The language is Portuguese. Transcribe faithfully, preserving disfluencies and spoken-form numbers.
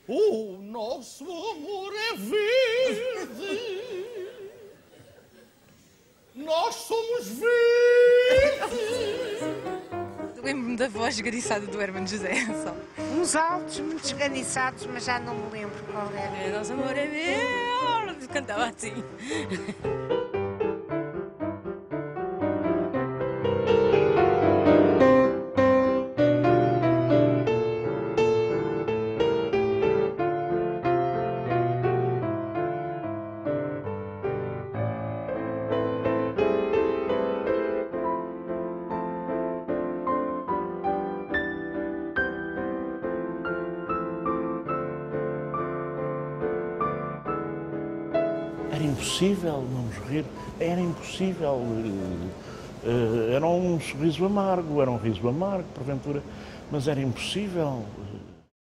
O nosso amor é verde. Nós somos verdes. Lembro-me da voz esganiçada do Hermano José. Só. Uns altos, muito esganiçados, mas já não me lembro qual era. É, nosso amor é verde. Cantava assim. Era impossível não nos rir, era impossível. Uh, uh, era um sorriso amargo, era um riso amargo, porventura, mas era impossível.